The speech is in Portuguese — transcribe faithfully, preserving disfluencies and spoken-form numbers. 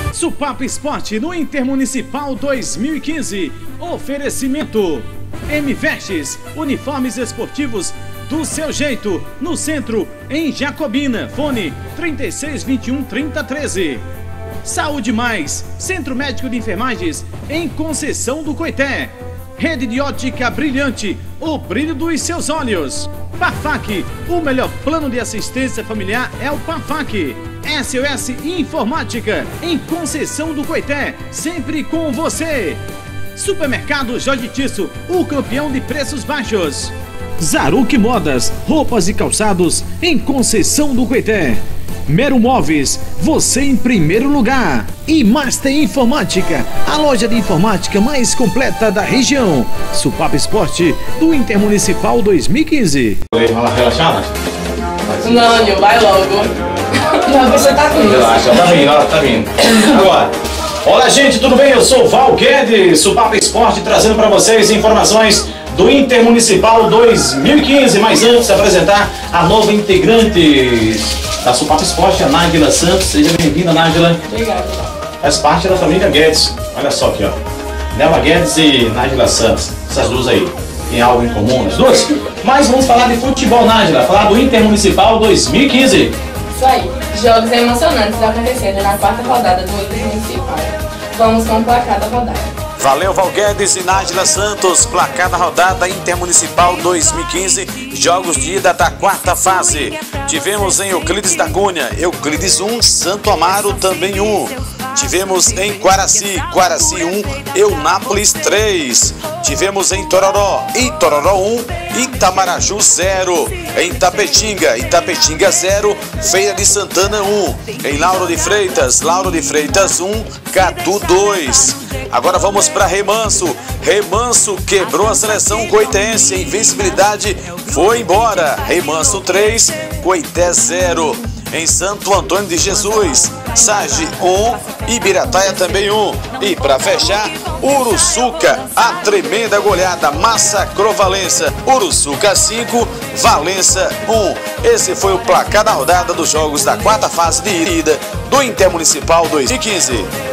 Supapo Esporte no Intermunicipal dois mil e quinze. Oferecimento M-Vestes, uniformes esportivos do seu jeito, no centro, em Jacobina. Fone trinta e seis, vinte e um, trinta, treze. Saúde Mais, Centro Médico de Enfermagens, em Conceição do Coité. Rede de ótica brilhante, o brilho dos seus olhos. Pafac, o melhor plano de assistência familiar é o Pafac. S O S Informática, em Conceição do Coité, sempre com você. Supermercado Jorge Tisso, o campeão de preços baixos. Zaruc Modas, roupas e calçados, em Conceição do Coité. Mero Móveis, você em primeiro lugar. E Master Informática, a loja de informática mais completa da região. Supapo Esporte do Intermunicipal dois mil e quinze. Vai relaxar? Não, Nil, vai logo. Não, você tá vindo. Relaxa, tá vindo, ela tá vindo. Agora, olá gente, tudo bem? Eu sou o Val Guedes, Supapo Esporte, trazendo para vocês informações do Intermunicipal dois mil e quinze. Mas antes de apresentar a nova integrante da Supapo Esporte, a Nájila Santos. Seja bem-vinda, Nájila. Obrigada. Faz parte da família Guedes. Olha só aqui, ó. Nela Guedes e Nájila Santos. Essas duas aí. Tem algo em comum, as duas? Mas vamos falar de futebol, Nájila. Falar do Intermunicipal dois mil e quinze. Isso aí. Jogos emocionantes acontecendo na quarta rodada do Intermunicipal. Vamos com o placar da rodada. Valeu, Val Guedes e Nájila Santos. Placar da rodada Intermunicipal dois mil e quinze, jogos de ida da quarta fase. Tivemos em Euclides da Cunha, Euclides um, Santo Amaro também um. Tivemos em Quaraci, Quaraci um, Eunápolis três. Tivemos em Tororó, Itororó um, Itamaraju zero. Em Itapetinga, Itapetinga zero, Feira de Santana um. Em Lauro de Freitas, Lauro de Freitas um, Catu dois. Agora vamos para Remanso. Remanso quebrou a seleção coitense. A invencibilidade foi embora. Remanso três, Coité zero. Em Santo Antônio de Jesus, Sage um, Ibirataia também um. E para fechar, Uruçuca, a tremenda goleada massacrou Valença. Uruçuca cinco, Valença um. Esse foi o placar da rodada dos jogos da quarta fase de ida do Intermunicipal dois mil e quinze.